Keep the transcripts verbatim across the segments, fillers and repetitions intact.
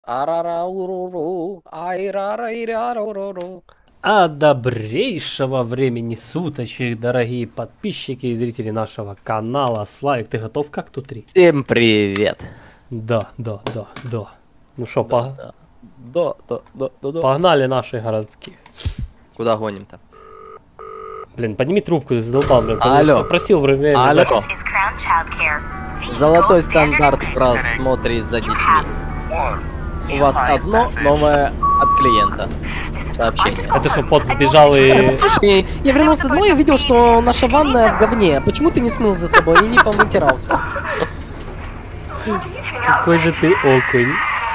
Арарауруру, айрарайраруруру. А добрейшего времени суточек, дорогие подписчики и зрители нашего канала. Славик, ты готов как тут три? Всем привет. Да, да, да, да. Ну что, Да, по... да, да, да, да, да, да. погнали наших городских. Куда гоним-то? Блин, подними трубку, ты задолбал, блин. Алло. Просил в время Алло. запись. Золотой стандарт в просмотре за детьми. У вас одно новое от клиента сообщение. Это что, пот сбежал и... Слушай, я вернулся домой и увидел, что наша ванная в говне. Почему ты не смыл за собой и не повытирался? Какой же ты окунь.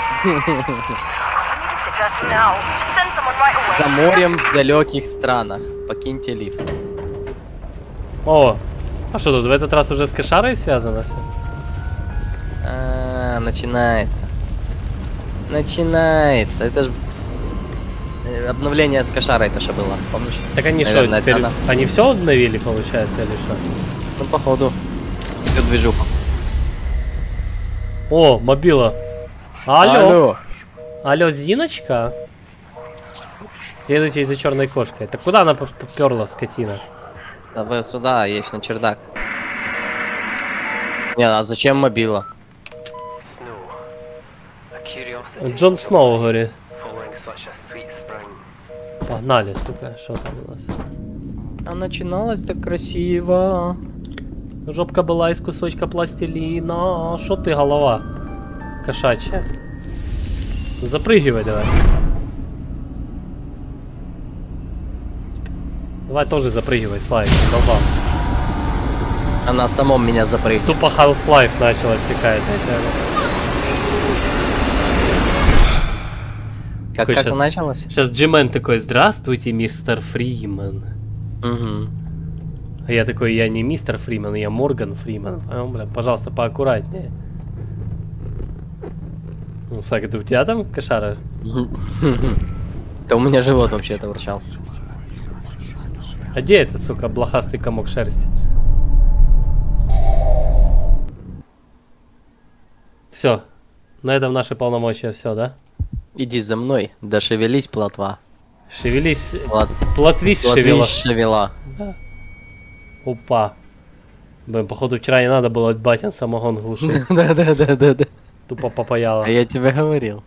За морем в далеких странах. Покиньте лифт. О, а что тут, в этот раз уже с кошарой связано все? А, начинается. Начинается. Это же обновление с кошарой то что было, помнишь? Так они что, Наверное, теперь... это она. Они все обновили, получается, или что? Ну, походу. Всю движуху. О, мобила. Алло. Алло. Алло, Зиночка? Следуйте за черной кошкой. Так куда она поперла, скотина? Давай сюда, есть на чердак. Не, а зачем мобила? Джон Сноу, говорит. Погнали, сука, что там у нас? А начиналось так красиво. Жопка была из кусочка пластилина. Что ты, голова? Кошачья. Запрыгивай давай. Давай тоже запрыгивай, Слайд, долбал. Она самом меня запрыгнула. Тупо Half-Life началась какая-то. Как, как сейчас, началось? Сейчас Джимен такой: здравствуйте, мистер Фриман. Угу. А я такой: я не мистер Фриман, я Морган Фриман. А, бля, пожалуйста, поаккуратнее. Ну, Сак, это у тебя там кошара? Да у меня живот вообще-то урчал. А где этот, сука, блохастый комок шерсти? Все. На этом наши полномочия все, да? Иди за мной, да шевелись, плотва. Шевелись. Плот... Плотвись шевела. Плотвись шевела. Да. Опа. Блин, походу вчера не надо было батин самогон глушить. Да-да-да-да-да. Тупо попаяло. А я тебе говорил.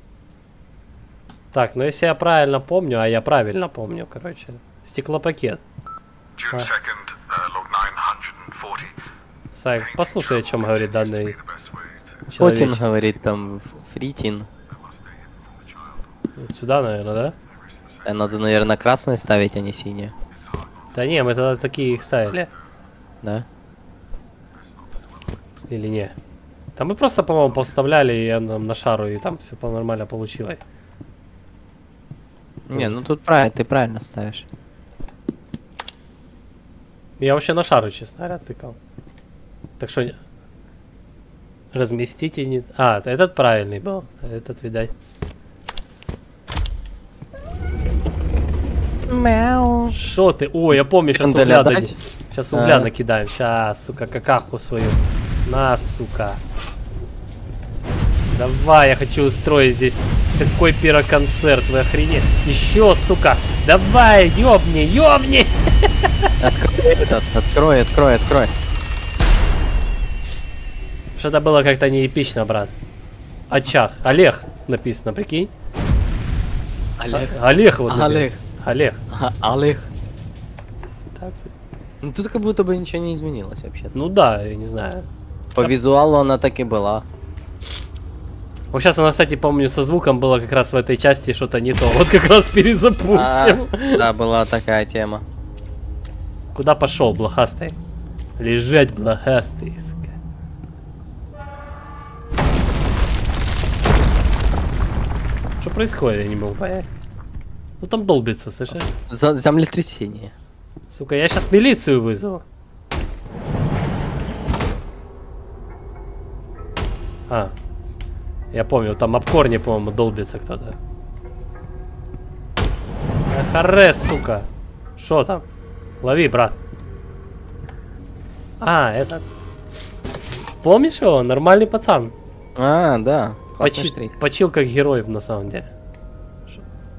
Так, ну если я правильно помню, а я правильно помню, короче. Стеклопакет. А. Сай, послушай, о чем говорит данный Путин человек. говорит там фритин. Сюда, наверное, да? А надо, наверное, красную ставить, а не синюю. Да не, мы тогда такие их ставили. Да? Или не? Там мы просто, по-моему, поставляли и нам на шару, и там все нормально получилось. Не, ну тут правильно, ты правильно ставишь. Я вообще на шару, честно говоря, тыкал. Так что... Разместите не... А, этот правильный был. Этот, видать. Мяу. Шо ты? О, я помню, сейчас Канделя угля дать? дадим. Сейчас угля А. накидаем. Сейчас, сука, какаху свою. На, сука. Давай, я хочу устроить здесь такой пироконцерт, вы охренеть. Еще, сука. Давай, ёбни, ёбни. Открой этот, открой, открой, открой. Что-то было как-то не эпично, брат. Очах. Олег написано, прикинь. Олег. А- Олег вот. написано. Олег. Олег. Ага, Олег. Так. Ну тут как будто бы ничего не изменилось вообще. Ну да, я не знаю. По визуалу она так и была. Вот сейчас у нас, кстати, помню, со звуком было как раз в этой части что-то не то. Вот как раз перезапустим. А, да, была такая тема. Куда пошел, блохастый? Лежать, блохастый, сука. Что происходит, я не могу понять. Ну там долбится, слышишь? За землетрясение. Сука, я сейчас милицию вызову. А. Я помню, там об корне, по-моему, долбится кто-то. Э, харе, сука. Шо там? Лови, брат. А, это... Помнишь его? Нормальный пацан. А, да. Классный Почи... штрих. Почил как героев на самом деле. Шо?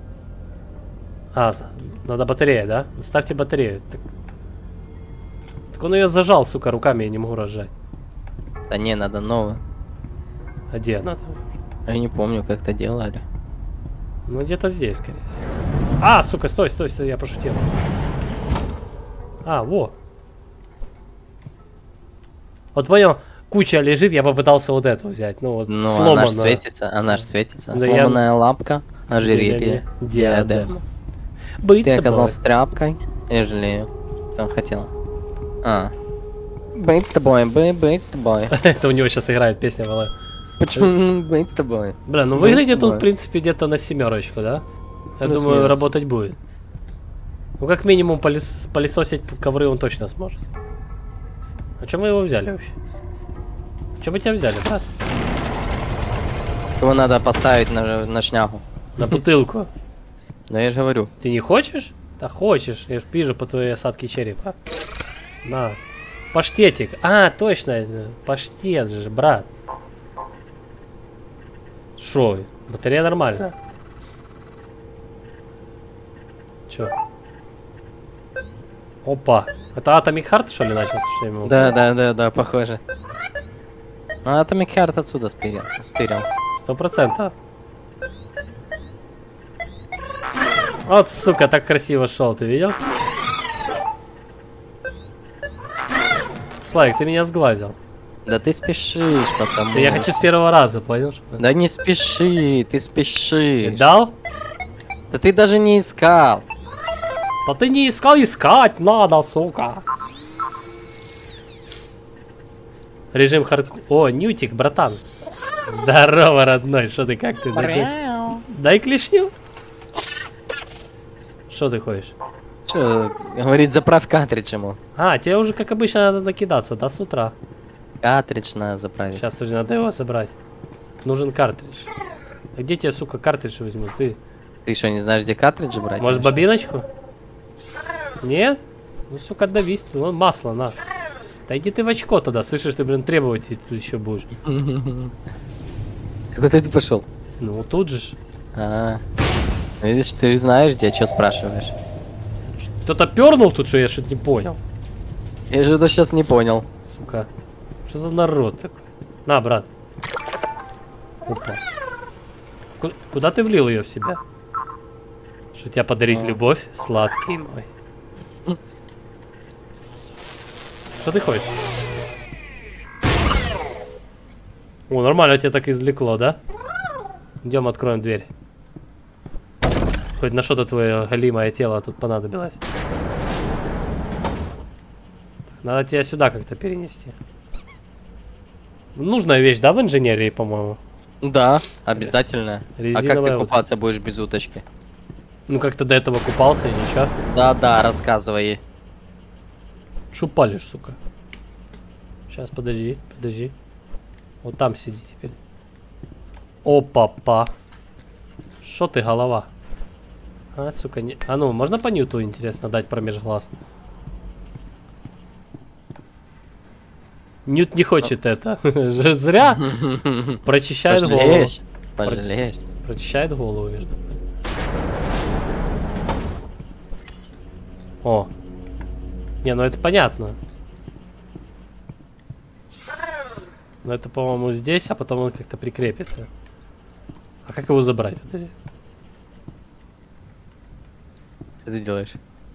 А, надо батарея, да? Ставьте батарею. Так, так он ее зажал, сука, руками, я не могу разжать. Да не, надо новую. А где она там? Я не помню, как это делали. Ну где-то здесь, скорее всего. А, сука, стой, стой, стой, я пошутил. А, во. Вот понял, куча лежит, я попытался вот эту взять. Ну вот, Ну, сломанная. она ж светится, она ж светится. Да Сломанная лапка, ожерелье, диадема. Быть Ты собой. оказался тряпкой, я жалею. Что он хотел? А. Быть с тобой, бы- быть с тобой. Это у него сейчас играет песня была. Почему быть с тобой? Бля, ну Быть выглядит с он, тобой. в принципе, где-то на семерочку, да? Я Плюс-минус. думаю, работать будет. Ну, как минимум, полис... пылесосить ковры он точно сможет. А чем мы его взяли вообще? Чем мы тебя взяли, брат? Его надо поставить на, на шнягу. На бутылку. Да я же говорю. Ты не хочешь? Да хочешь. Я ж вижу по твоей осадке черепа. На. Паштетик. А, точно. это Паштет же, брат. Шо? Батарея нормальная. Чё? Опа. Это Atomic Heart, что ли, начался? Что я ему- Да, да, да, да, похоже. Ну, Atomic Heart отсюда стырил. стырил. Сто процентов. Вот, сука, так красиво шел, ты видел? Слайк, ты меня сглазил. Да ты спешишь, потому... Да я хочу с первого раза, понял? Да не спеши, ты спешишь. Дал? Да ты даже не искал. Да ты не искал, искать надо, сука. Режим хардкор. О, Нютик, братан. Здорово, родной, что ты, как ты? Дай, дай клешню. Что ты хочешь? Что, говорит, заправь картридж ему. А, тебе уже, как обычно, надо накидаться, да, с утра? Картридж надо заправить. Сейчас уже надо его собрать. Нужен картридж. А где тебе, сука, картридж возьму? Ты, Ты что, не знаешь, где картриджи брать? может, Или что? бобиночку? Нет? Ну, сука, давись. Ну, масло, на. Да иди ты в очко тогда, слышишь, ты, блин, требовать тут еще будешь. Куда ты пошел? Ну, тут же ж. А, видишь, ты знаешь, где, что спрашиваешь? Кто-то пернул тут, что я что-то не понял. Я же это сейчас не понял. Сука. Что за народ такой? На, брат. Опа. Ку- Куда ты влил ее в себя? Что тебя подарить А. любовь? Сладкий мой. Что ты хочешь? О, нормально тебя так извлекло, да? Идем откроем дверь. Хоть на что-то твое голимое тело тут понадобилось. Так, надо тебя сюда как-то перенести. Нужная вещь, да, в инженерии, по-моему? Да, обязательно. А как Резиновая ты утка. купаться будешь без уточки? Ну, как-то до этого купался и ничего. Да-да, рассказывай ей. Шо палишь, сука? Сейчас, подожди, подожди. Вот там сиди теперь. Опа-па. Шо ты, голова? А, сука, не... А ну, можно по нюту, интересно, дать промеж глаз? Нют не хочет это. Зря. Прочищает голову. Пожалеешь? Пожалеешь? Прочищает голову, между прочим. О. Не, ну это понятно. Но это, по-моему, здесь, а потом он как-то прикрепится. А как его забрать? Подожди. Что ты делаешь?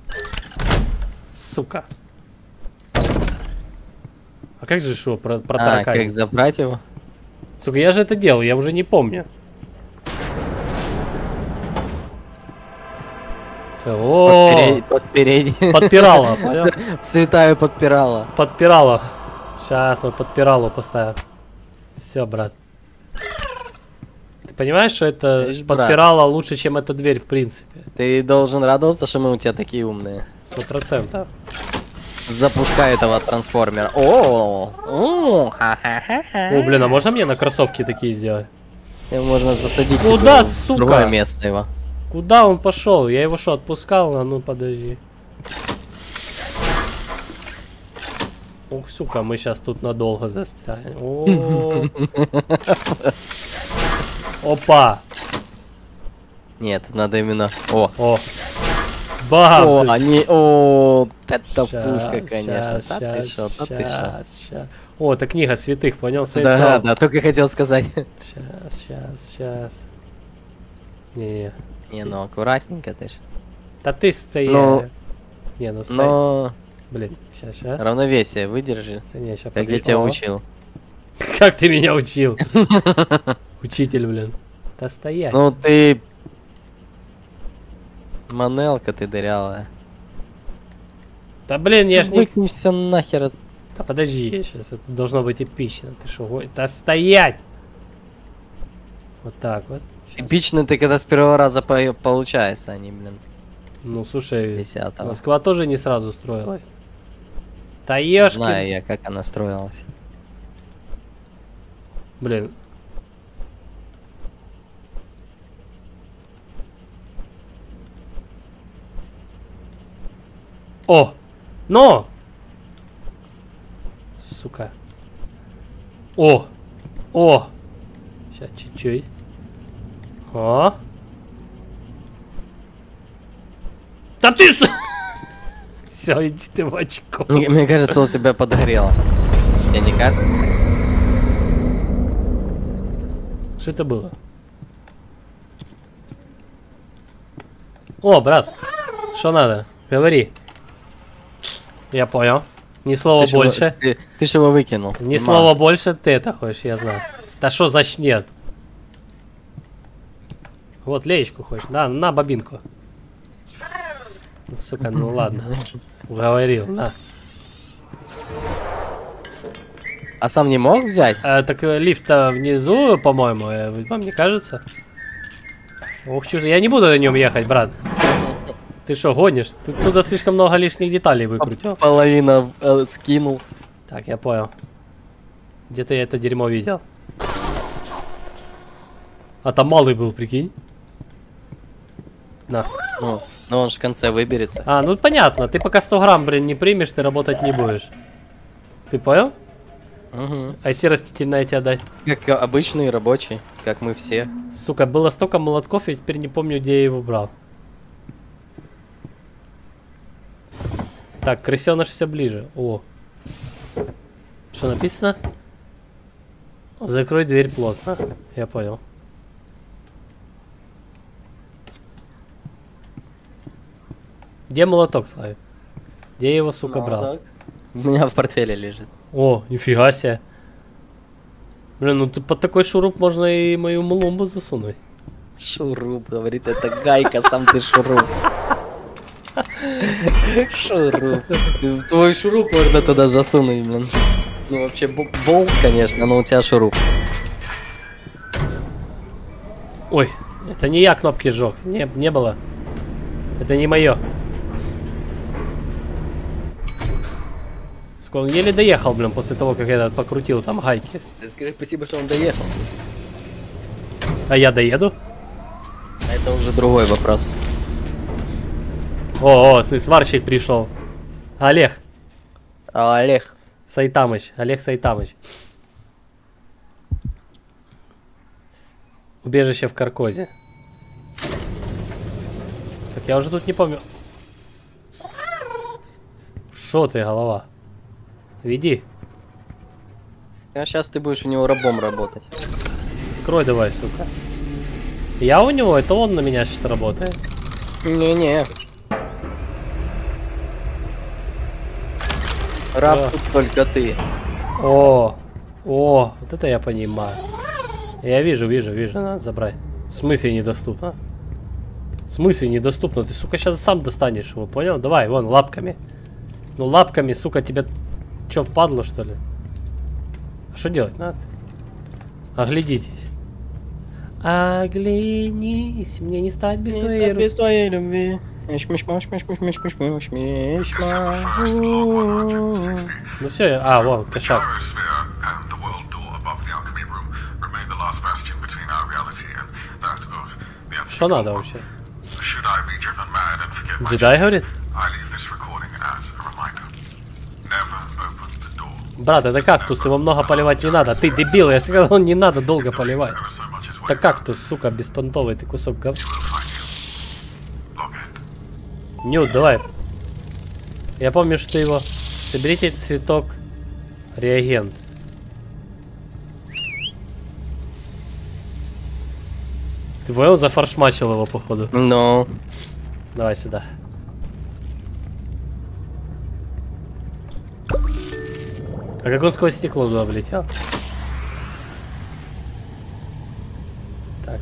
Сука. А как же что, про, про А, тараканить? как забрать его? Сука, я же это делал, я уже не помню. О, Подпереть, подпереть. подпирала, понял? Святая подпирала. Подпирала. Сейчас мы подпиралу поставим. Все, брат. Ты понимаешь, что это Видишь, брат. подпирала лучше, чем эта дверь, в принципе? Ты должен радоваться, что мы у тебя такие умные. Сто процентов. Запускай этого трансформера. О, о, ха-ха-ха-ха. О, блин, а можно мне на кроссовки такие сделать? Его можно засадить. Куда, типа, в сука? Другое место его. Куда он пошел? Я его что, отпускал? А ну подожди. Ух, сука, мы сейчас тут надолго застрянем. О, Опа! Нет, надо именно... О! О! Бам! О, они... О, это Щас, пушка, конечно. щас, Да ты щас, шо, да ты шо. щас, щас. О, это книга святых, понял? Да, да, только хотел сказать. Сейчас, сейчас, сейчас. Не, Не, ну аккуратненько ты ж. да ты стоишь. Ну, Не, ну стой. Но Блин, сейчас, сейчас. равновесие выдержи. Не, ща Как подожди. я тебя О. учил. Как ты меня учил? Учитель, блин. Да стоять. Ну ты... Манелка ты дырявая. Да блин, я ж не... Выкнешься нахер от... Да подожди, сейчас это должно быть эпично. Ты что, го- да стоять! Вот так вот. Щас. Эпично ты когда с первого раза по- получается, они, блин, Ну слушай, десятого. Москва тоже не сразу строилась. Да ешки. Знаю я, как она строилась. Блин. О! Но! Сука. О! О! Сейчас чуть-чуть. О! Да ты с... Все, иди ты в очко. Мне, мне кажется, у тебя подгорело. Тебе не кажется? Что это было? О, брат, что надо? Говори. Я понял. Ни слова Ты ж его- больше. Ты, ты ж его выкинул. Ни Дима. слова больше, ты это хочешь, я знаю. Да что за нет? Вот леечку хочешь. Да, на бобинку. Ну, сука, ну ладно. Уговорил, на. А сам не мог взять? А, так э, лифт-то внизу, по-моему, э, вам не кажется? Ух, чё, я не буду на нем ехать, брат. Ты что, гонишь? Ты туда слишком много лишних деталей выкрутил. Половина э, скинул. Так, я понял. Где-то я это дерьмо видел. А там малый был, прикинь. На. Ну, но он же в конце выберется. А, ну понятно. Ты пока сто грамм, блин, не примешь, ты работать не будешь. Ты понял? Угу. А если растительное тебе дать? Как обычный рабочий, как мы все. Сука, было столько молотков, я теперь не помню, где я его брал. Так, крысёныш все ближе. О. Что написано? Закрой дверь плотно. Я понял. Где молоток, Славик? Где я его, сука, брал? У меня в портфеле лежит. О, нифига себе. Блин, ну ты под такой шуруп можно и мою мулумбу засунуть. Шуруп, говорит, это гайка, сам ты шуруп. Шуруп. Ты в твой шуруп можно туда засунуть, блин. Ну вообще бо- болт, конечно, но у тебя шуруп. Ой, это не я кнопки сжег. Не, не было. Это не мое. Он еле доехал, блин, после того, как я этот покрутил там гайки. Ты скажи спасибо, что он доехал. А я доеду? А это уже другой вопрос. О, о, смотри, сварщик пришел. Олег А, Олег. Сайтамыч. Олег Сайтамыч. Убежище в Каркозе. Так я уже тут не помню. Шо ты, голова? Веди. А сейчас ты будешь у него рабом работать. Открой давай, сука. Я у него, это он на меня сейчас работает. Не-не. Раб Да. тут только ты. О, о, вот это я понимаю. Я вижу, вижу, вижу, надо забрать. В смысле недоступно? В смысле недоступно? Ты, сука, сейчас сам достанешь его, понял? Давай, вон, лапками. Ну, лапками, сука, тебе что, впадло, что ли? А что делать надо? Оглядитесь. Оглянись, мне не стать без твоей руки. без твоей любви. Миш-миш-маш-миш-миш-миш-миш-миш-миш. Ну все, а, вон, кошак. Что надо вообще? Джедай говорит? Брат, это кактус, его много поливать не надо. Ты дебил, я сказал, не надо долго поливать. Это кактус, сука, беспонтовый, ты кусок гов... Нют, давай. Я помню, что ты его... Соберите цветок. Реагент. Ты понял, зафаршмачил его, походу. Ну. Давай сюда. А как он сквозь стекло туда влетел? Так.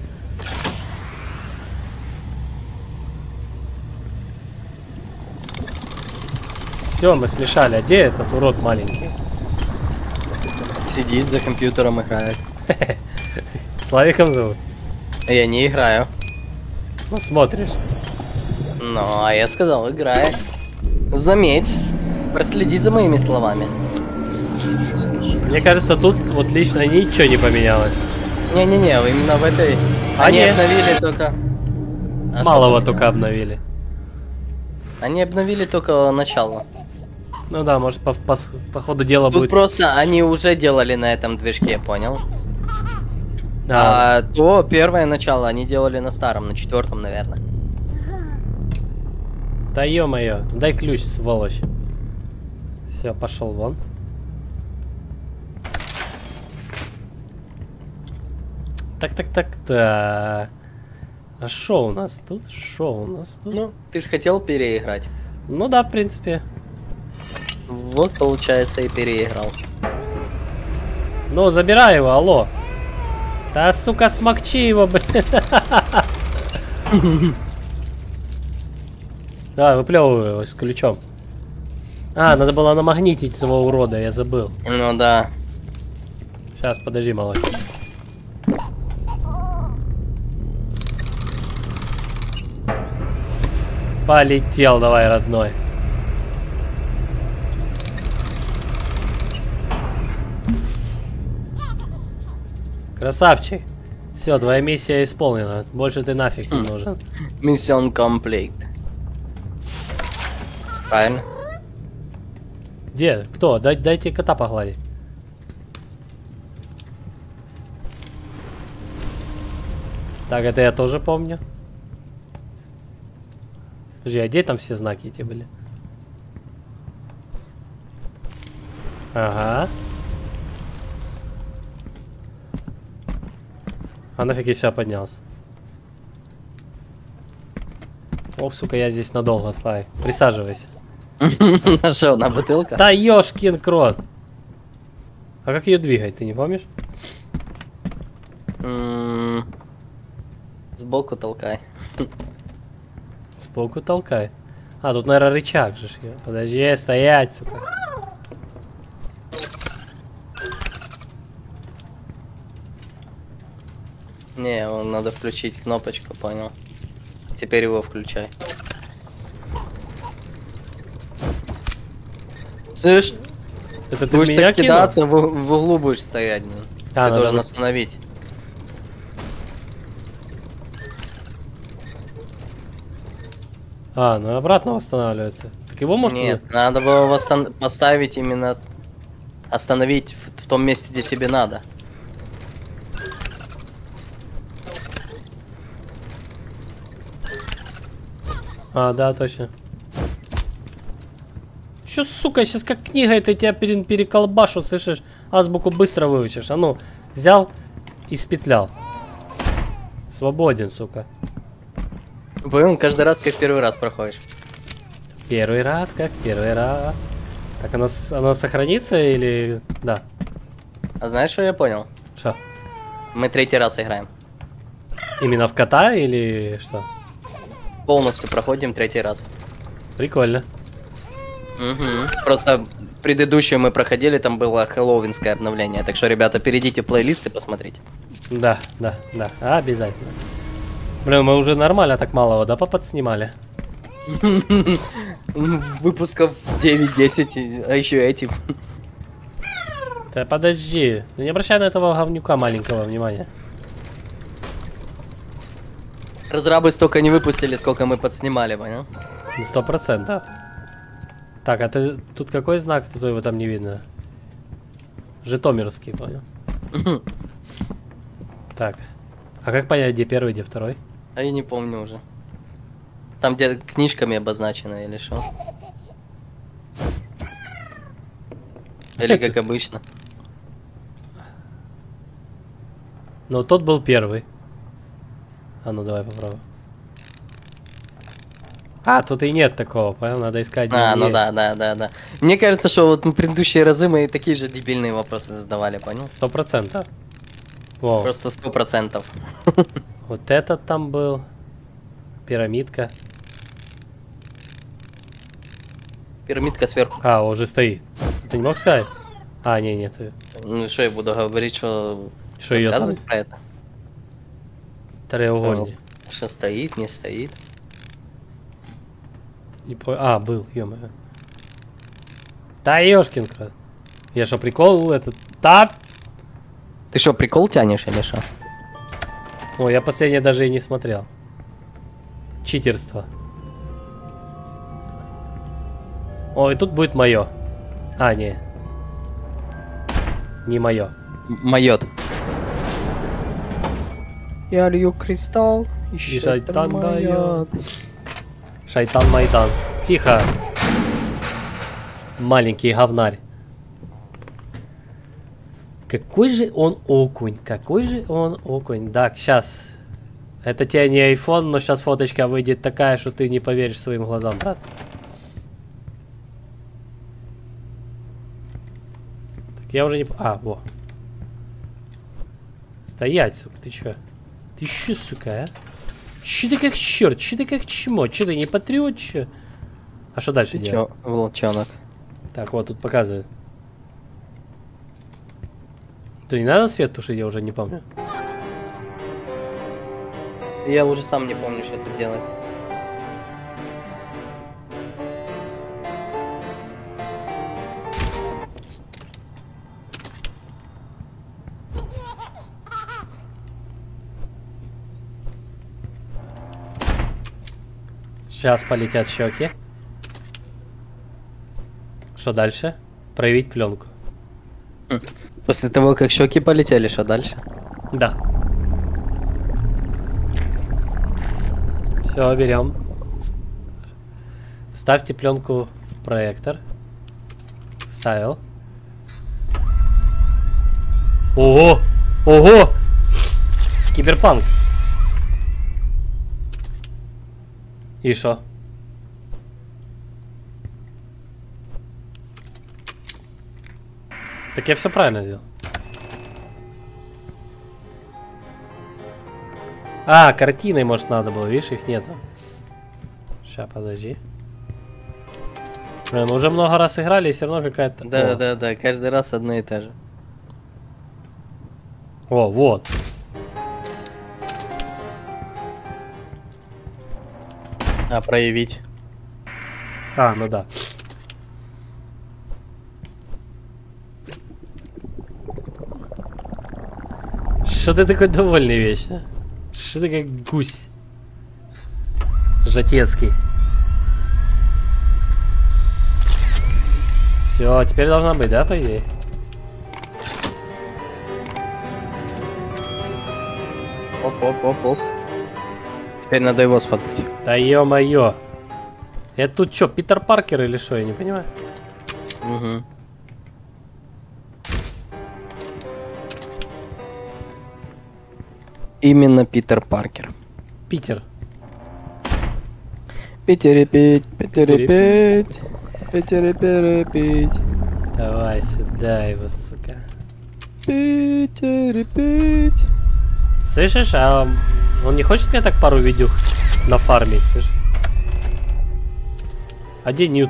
Все, мы смешали. А где этот урод маленький? Сидит за компьютером, играет. Славиком зовут? Я не играю. Ну, смотришь. Ну, а я сказал, играй. Заметь. Проследи за моими словами. Мне кажется, тут вот лично ничего не поменялось. Не-не-не, именно в этой... А Они нет. обновили только... А Малого что только обновили. Они обновили только начало. Ну да, может по, по, по ходу дела Тут будет... просто они уже делали на этом движке, понял? Да. А то первое начало они делали на старом, на четвертом, наверное. Да ё-моё, дай ключ, сволочь. Все, пошел вон. Так, так, так, так. А шо у нас тут? Шо у нас тут? Ну, ты же хотел переиграть. Ну да, в принципе. Вот, получается, и переиграл. Ну, забирай его, алло. Да, сука, смокчи его, блин. Да, выплевывай его с ключом. А, надо было намагнитить этого урода, я забыл. Ну да. Сейчас, подожди, малыш. Полетел, давай, родной. Красавчик. Все, твоя миссия исполнена. Больше ты нафиг не нужен. Mission complete. Правильно? Где? Кто? Дай, дайте кота погладить. Так, это я тоже помню. Подожди, а где там все знаки эти были? Ага. А нафиг я себя поднялся? Ох, сука, я здесь надолго, Слай. Присаживайся. Нашел на бутылка. Да ёшкин крот. А как ее двигать, ты не помнишь? М, Сбоку толкай. Сбоку толкай. А, тут, наверное, рычаг же. ж я. Подожди, стоять, сука. Не, его надо включить кнопочку, понял. Теперь его включай. Слышь, Это ты в будешь меня так кинул? кидаться, в, в углу будешь стоять. блин. А, Ты надо должен бы- остановить. А, ну и обратно восстанавливается. Так его можно... Нет, надо было восстан- поставить именно... Остановить в, в том месте, где тебе надо. А, да, точно. Чё, сука, сейчас как книга, это тебя пере- переколбашу, слышишь? Азбуку быстро выучишь. А ну, взял и спетлял. Свободен, сука. Понял, каждый раз как первый раз проходишь. Первый раз, как первый раз. Так, оно, с- оно сохранится или... Да. А знаешь, что я понял? Что? Мы третий раз играем. Именно в кота или что? Полностью проходим третий раз. Прикольно. Мгм. Просто предыдущее мы проходили, там было хэллоуинское обновление. Так что, ребята, перейдите в плейлист и посмотрите. Да, да, да, обязательно. Блин, мы уже нормально так малого, да, поподснимали? Выпусков девять-десять, а еще эти. Да подожди, ты не обращай на этого говнюка маленького внимания. Разрабы столько не выпустили, сколько мы подснимали, понял? Сто процентов. Так, а ты тут какой знак? Тут его там не видно. Житомирский, понял? Так. А как понять, где первый, где второй? А я не помню уже. Там где книжками обозначено или что? Или как обычно? Ну, тот был первый. А ну давай попробуем. А, тут и нет такого, понял? Надо искать. А, ну да, да, да, да. Мне кажется, что вот предыдущие разы мы такие же дебильные вопросы задавали, понял? Сто процентов. Во. Просто сто процентов. Вот этот там был. Пирамидка. Пирамидка сверху. А, уже стоит. Ты не мог сказать? А, не, нет. Ну что я буду говорить, что... Что ее там? Рассказывать про это? Треугольник. Что стоит, не стоит. Не по... А, был, ё-моё. Да ёшкин крат. Я что, прикол этот? Да! Ты что, прикол тянешь или что? О, я последнее даже и не смотрел. Читерство. О, и тут будет мое. А, не. Не мое. Майот. Я лью кристалл, и шайтан дает. Шайтан Майдан. Тихо. Маленький говнарь. Какой же он окунь. Какой же он окунь. Так, сейчас. Это тебе не iPhone, но сейчас фоточка выйдет такая, что ты не поверишь своим глазам, брат. Так, я уже не... А, во. Стоять, сука, ты чё? Ты чё, сука, а? Чё ты как черт? Чё ты как чмо? Чё ты не патриот, чё? А что дальше Ты делать? чё, волчонок? Так, вот тут показывает. То не надо свет тушить, я уже не помню. Я уже сам не помню, что тут делать. Сейчас полетят щеки. Что дальше? Проявить пленку. После того, как щеки полетели, что дальше? Да. Все, берем. Вставьте пленку в проектор. Вставил. Ого! Ого! Киберпанк. И шо? Так я все правильно сделал. А, картиной, может, надо было, видишь, их нету. Сейчас, подожди. Блин, мы уже много раз играли, и все равно какая-то... Да, О. да, да, каждый раз одно и то же. О, вот. А, проявить. А, ну да. Что ты такой довольный вечно? Что ты как гусь? Жатецкий. Все, теперь должна быть, да, по идее? Оп-оп-оп-оп. Теперь надо его сфоткать. Да ё-моё. Это тут что, Питер Паркер или что, я не понимаю. Угу. Именно Питер Паркер. Питер. Питерепить, Питерепить, Питерепить. Давай сюда его, сука. Питерепить. Слышишь, а он не хочет мне так пару видюх нафармить, слышишь? А где Ньют?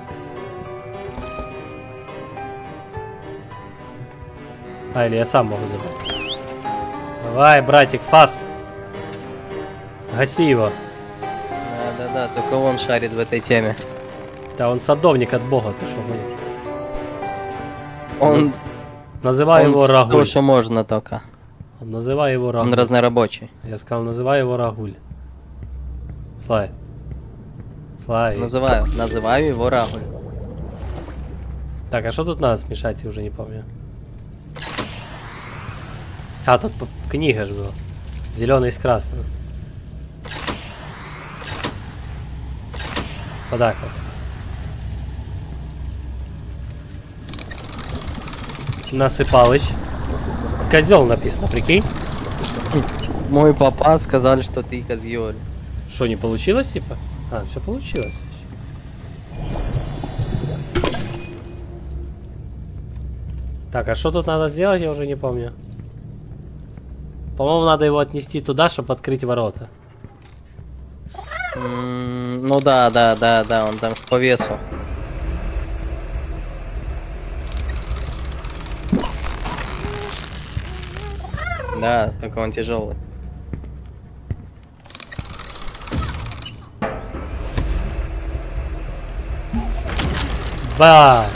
А, или я сам могу забрать. Давай, братик, фас. Гаси его. Да-да-да, только он шарит в этой теме. Да он садовник от бога, ты что гонишь? Он, Наз... Называй он его то, Рагуль. что можно только. Называй его Рагуль. Он разнорабочий. Я сказал, называй его Рагуль. Слай. Слай. Называю, называю его Рагуль. Так, а что тут надо смешать, я уже не помню. А, тут книга же была. Зеленый с красным. Вот так вот. Насыпалыч. Козел написано, прикинь. Мой папа сказали, что ты козел. Что, не получилось, типа? А, все получилось. Так, а что тут надо сделать, я уже не помню. По-моему, надо его отнести туда, чтобы открыть ворота. Mm, ну да, да, да, да, он там ж по весу. Да, только он тяжелый. Ба!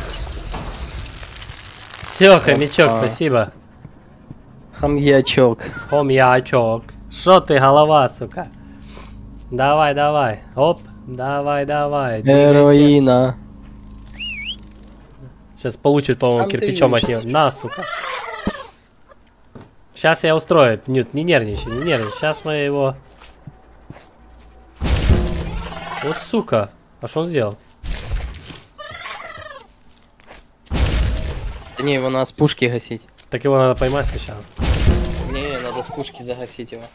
Все, хомячок, Опа. спасибо. Хамьячок. Хомячок. Шо ты, голова, сука? Давай, давай. Оп, давай, давай. двигайся. Героина. Сейчас получит, по-моему, Там ты кирпичом от видишь. нее. На, сука. Сейчас я устрою. Нют, не нервничай, не нервничай. Сейчас мы его... Вот сука. А что он сделал? Да не, его надо с пушки гасить. Так его надо поймать сначала. Не, надо с пушки загасить его.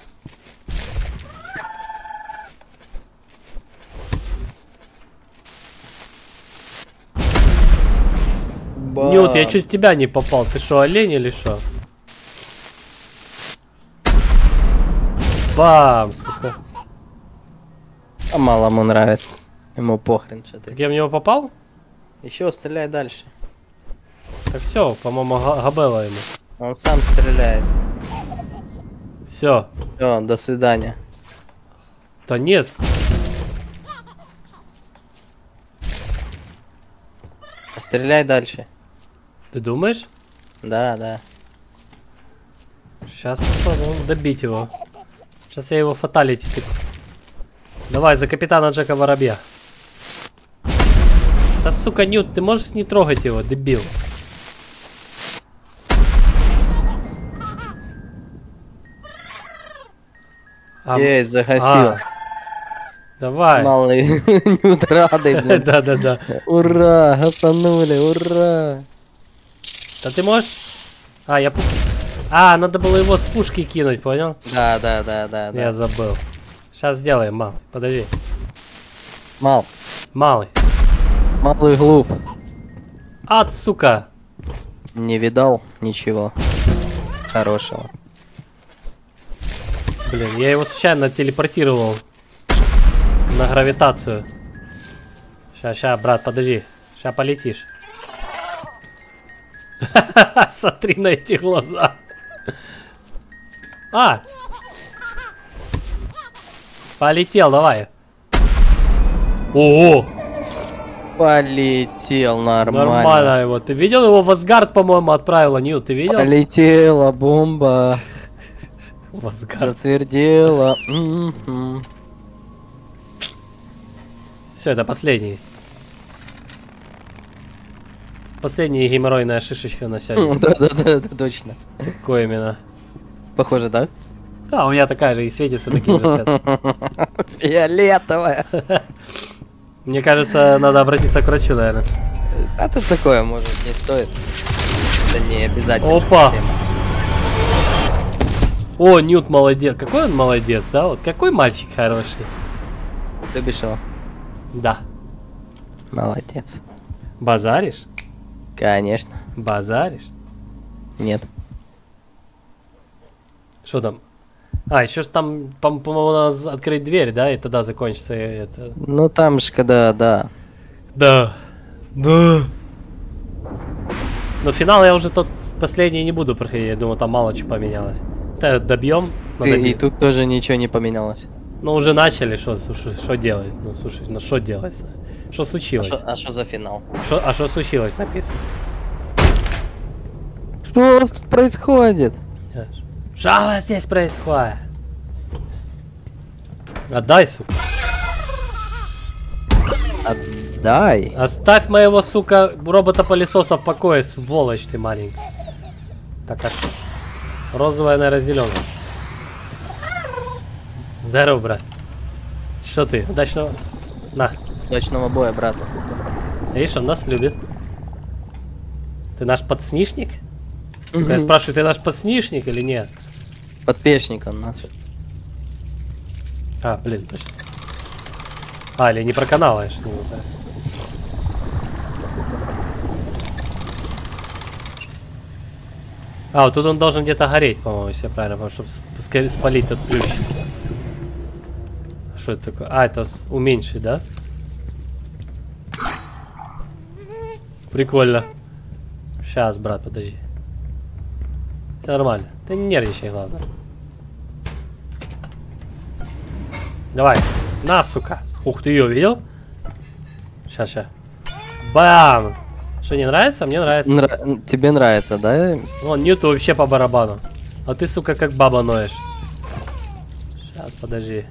Бам. Нют, я чуть в тебя не попал. Ты что, олень или что? Бам, сука. А мало ему нравится. Ему похрен, что ты. Так я в него попал? Еще стреляй дальше. Так все, по-моему, га- габела ему. Он сам стреляет. Все. Все, до свидания. Да нет. Стреляй дальше. Ты думаешь? Да, да. Сейчас попробуем добить его. Сейчас я его фаталити типа. Давай, за капитана Джека Воробья. Да сука, Нют, ты можешь не трогать его, дебил. А, Есть, загасил. а, давай. Малый Нют радый, блин. Да-да-да. Ура, гасанули, ура. Да ты можешь... А, я... пу- А, надо было его с пушки кинуть, понял? Да, да, да, да, да. Я забыл. Сейчас сделаем, мал. Подожди. Мал. Малый. Малый глуп. Ад, сука. Не видал ничего хорошего. Блин, я его случайно телепортировал на гравитацию. Ща, ща, брат, подожди. Ща полетишь. Смотри на эти глаза. А! Полетел, давай. О, Полетел нормально. нормально его. Ты видел, его в Асгард, по-моему, отправила, Нью, ты видел? Полетела бомба. В Асгард. Затвердела. Мгм. Все, это последний. Последняя геморройная шишечка на сегодня. Да, да, да, да, точно. Какое именно? Похоже, да? А, у меня такая же и светится таким же цветом. Фиолетовая. Мне кажется, надо обратиться к врачу, наверное. А тут такое, может, не стоит. Это не обязательно. Опа. Тема. О, Нют молодец. Какой он молодец, да? Вот какой мальчик хороший. Любишь его? Да. Молодец. Базаришь? Конечно. Базаришь? Нет. Что там? А, еще ж там, по- по-моему, надо открыть дверь, да? И тогда закончится это. Ну там же когда, да. Да. Да. Но финал я уже тот последний не буду проходить. Я думаю, там мало чего поменялось. Это добьем. И, и тут тоже ничего не поменялось. Ну уже начали, что делать? Ну слушай, ну что делать? Что случилось? А что за финал? Шо- а что случилось, написано? Что у вас тут происходит? Что у вас здесь происходит? Отдай, сука. Отдай. Оставь моего, сука, робота-пылесоса в покое, сволочь ты маленький. Так, а что? Розовая, наверное, зеленая. Здорово, брат. Что ты? Удачного... На. Удачного боя, брат. Видишь, он нас любит. Ты наш подснишник? Mm-hmm. Я спрашиваю, ты наш подснишник или нет? Подпешник он наш. А, блин, точно. А, или не проканалаешь с ним, да? А, вот тут он должен где-то гореть, по-моему, если я правильно помню, чтобы сп спалить тот ключ. Что это такое? А, это уменьшить, да? Прикольно. Сейчас, брат, подожди. Все нормально. Ты не нервничай, главное. Давай. На, сука. Ух ты, ее видел? Сейчас, сейчас. Бам! Что, не нравится? Мне нравится. Нра тебе нравится, да? Вон, Ньюту вообще по барабану. А ты, сука, как баба ноешь. Сейчас, подожди.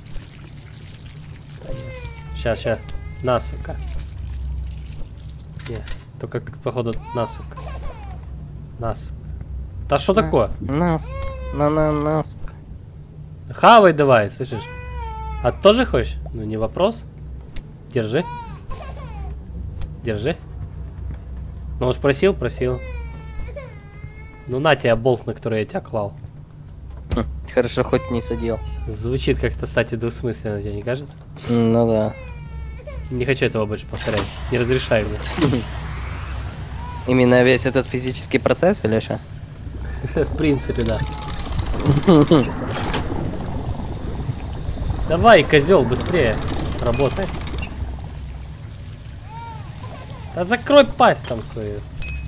Сейчас, сейчас. На, сука. Не, только, походу, на, сука. На, сука. Да что такое? Нас. На, на, нас. Хавай давай, слышишь? А ты тоже хочешь? Ну, не вопрос. Держи. Держи. Ну уж просил, просил. Ну на тебя болт, на который я тебя клал. Хм, хорошо, хоть не садил. Звучит как-то, кстати, двусмысленно, тебе не кажется? Ну да. Не хочу этого больше повторять. Не разрешаю мне. Именно весь этот физический процесс или что? В принципе, да. Давай, козел, быстрее. Работай. Да закрой пасть там свою.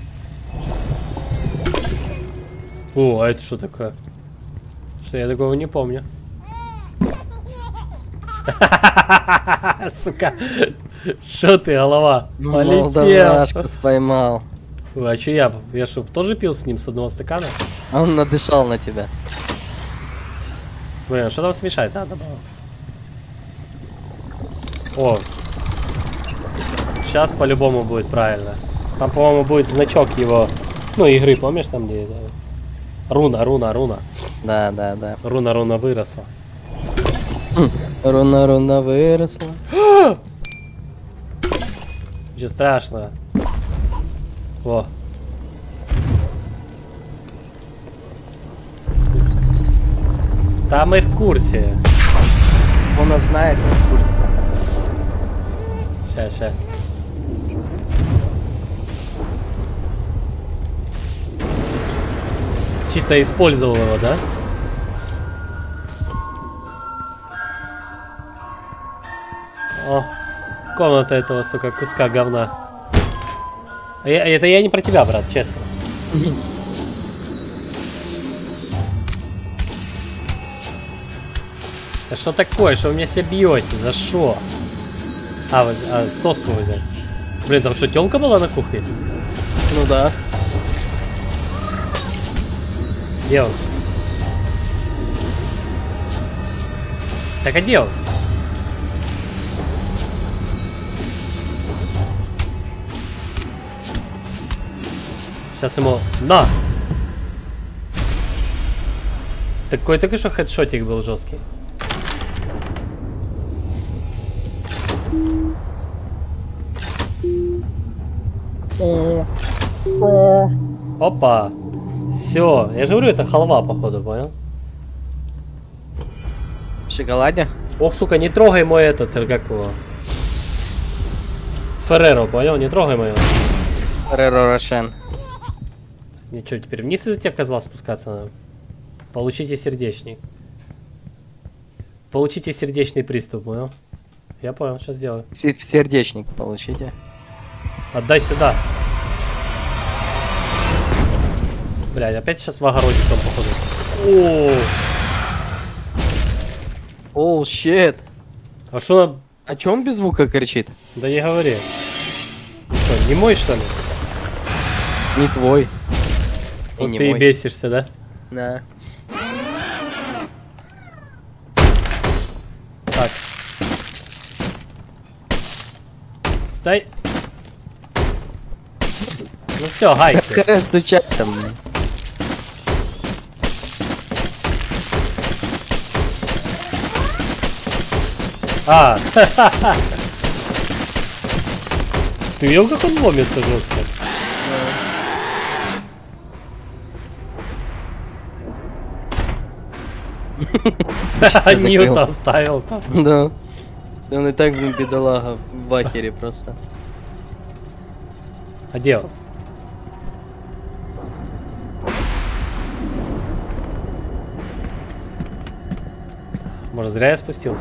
О, а это что такое? Что я такого не помню. Сука. Что ты, голова? Полетел. Поймал. А что я? Я что, тоже пил с ним с одного стакана? А он надышал на тебя. Блин, что там смешать надо было? О. Сейчас по-любому будет правильно. Там, по-моему, будет значок его, ну, игры, помнишь, там где это? Руна, руна, руна. Да, да, да. Руна, руна выросла. Руна, руна выросла. Ничего страшного. Во. Там мы в курсе. Он нас знает, мы в курсе. Ща, ща. Чисто использовал его, да? О, комната этого, сука, куска говна. Я, это я не про тебя, брат, честно. Да что такое? Что вы меня все бьете? За что? А, воз... а, соску взять. Блин, там что, тёлка была на кухне? Ну да. Где он? Так, а где он? Сейчас ему... На! Такой только что хедшотик был жесткий. Опа! Все, я же говорю, это халва, походу, понял? В шоколаде? Ох, сука, не трогай мой этот, как его. Ферреро, понял? Не трогай моего. Ферреро Рошен. Ничего, теперь вниз из-за тебя, козла, спускаться надо. Получите сердечник. Получите сердечный приступ, понял? Я понял, сейчас сделаю. В сердечник получите. Отдай сюда. Блядь, опять сейчас в огороде там, походу. О, Оу, щит. а что? О чем без звука кричит? Да не говори. Ну что, не мой, что ли? Не твой. И Вот не ты мой. и бесишься, да? Да. Так. Стой. Ну все, гайки. Хрен стучать там. А! Ты видел, как он ломится жестко? Ньюта оставил там. Да. Он и так, блин, бедолага в ахере просто. А где он? Может, зря я спустился?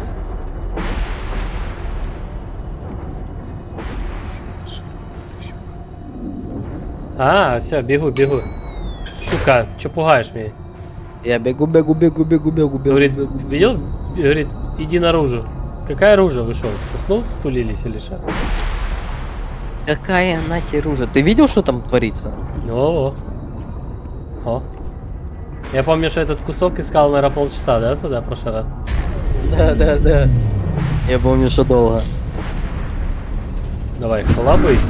А, все, бегу, бегу. Сука, че пугаешь меня? Я бегу, бегу, бегу, бегу, бегу, бегу. Говорит, бегу. видел? Говорит, иди наружу. Какая ружа вышел? В сосну стулились или что? Какая нахер ружа? Ты видел, что там творится? О, о. Я помню, что этот кусок искал, наверное, полчаса, да, туда в прошлый раз? Да, да, да. Я помню, что долго. Давай, колобысь.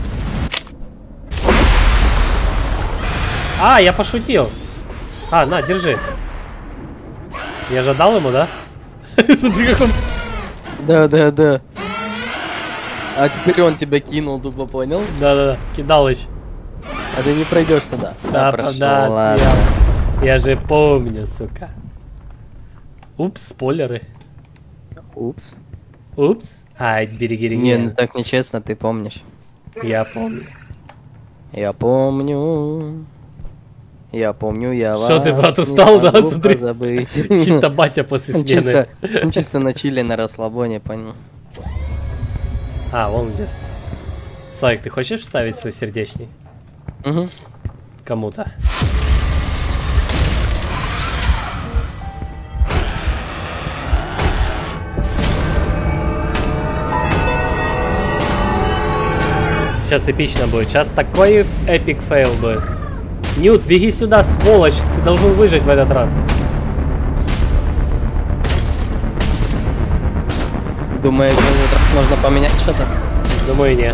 А, я пошутил. А, на, держи. Я же дал ему, да? Смотри, как он... Да, да, да. А теперь он тебя кинул, тупо понял? Да-да-да, кидал еще. А ты не пройдешь туда. Да, прошел, да, ладно. я, я же помню, сука. Упс, спойлеры. Упс. Упс. Ай, береги, береги. Не, ну так нечестно, ты помнишь. Я помню. Я помню. Я помню, я Что вас ты, брат, не устал, да, могу смотри? позабыть. Чисто батя после Он смены. чисто, он чисто на чили, на расслабоне, понял. А, вон здесь. Слайк, ты хочешь вставить свой сердечный? Угу. Кому-то. Сейчас эпично будет. Сейчас такой эпик фейл будет. Ньют, беги сюда, сволочь. Ты должен выжить в этот раз. Думаешь, в этот раз можно поменять что-то? Думаю, не.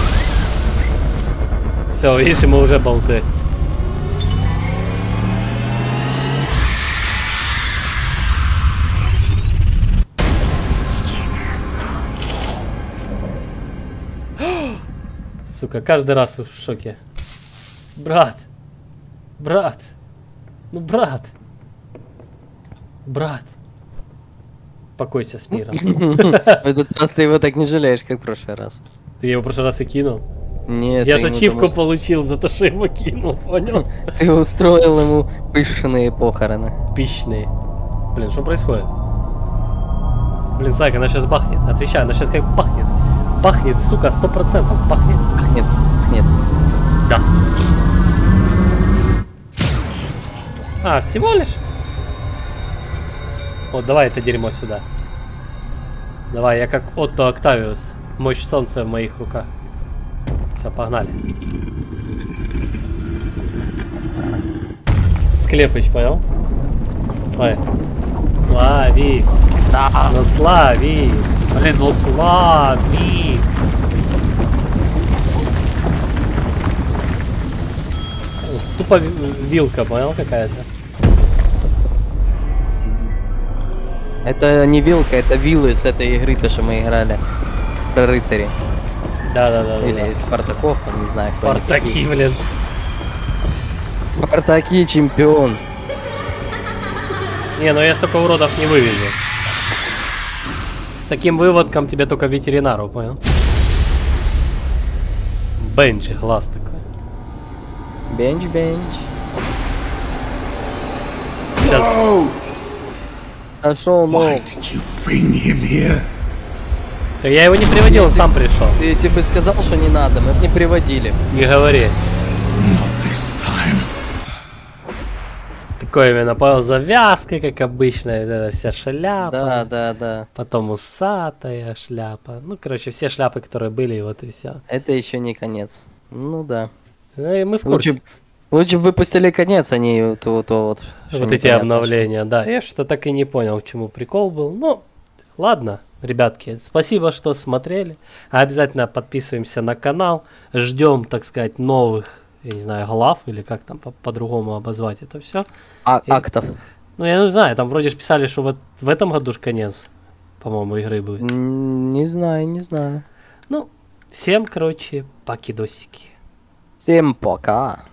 Все, видишь, мы уже болты. Сука, каждый раз в шоке. Брат. Брат. Ну, брат. Брат. Покойся с миром. В этот раз ты его так не жалеешь, как в прошлый раз. Ты его в прошлый раз и кинул? Нет. Я ты же ему ачивку думаешь, получил за то, что его кинул, понял? Ты устроил ему пышные похороны. Пищные. Блин, что происходит? Блин, Сайка, она сейчас бахнет. Отвечаю, она сейчас как бахнет. Бахнет, сука, сто процентов бахнет. Нет, нет. Да. А, всего лишь? Вот, давай это дерьмо сюда. Давай, я как Отто Октавиус. Мощь солнца в моих руках. Все, погнали. Склепыч, понял? Славик. Славик. Да. Ну, Славик. Блин, ну Славик. Тупо вилка, понял, какая-то? Это не вилка, это виллы с этой игры, то, что мы играли. Про рыцари. Да-да-да. Или да. Спартаков, там, не знаю. кто они Спартаки, такие. блин. Спартаки чемпион. Не, ну я столько уродов не вывезу. С таким выводком тебе только ветеринару, понял? Бенчи, глаз такой. Бенч-бенч. Сейчас. А шо, ну? Why did you bring him here? Да я его не приводил, он сам пришел. Ты если бы сказал, что не надо, мы бы не приводили. Не говори. Not this time. Такой именно, понял, завязкой, как обычно, вот эта вся шляпа. Да, да, да. Потом усатая шляпа. Ну, короче, все шляпы, которые были, и вот и все. Это еще не конец. Ну да. Ну, и мы в курсе. Лучше, лучше бы выпустили конец, а не то, то вот. что Вот эти непонятно, обновления, да. Я что-то так и не понял, к чему прикол был. Ну, ладно, ребятки, спасибо, что смотрели. Обязательно подписываемся на канал. Ждем, так сказать, новых, я не знаю, глав, или как там по- по-другому обозвать это все. А, И- актов. Ну, я не знаю, там вроде же писали, что вот в этом году ж конец. по-моему, игры будет. М, Не знаю, не знаю. Ну, всем, короче, покидосики. Всем пока.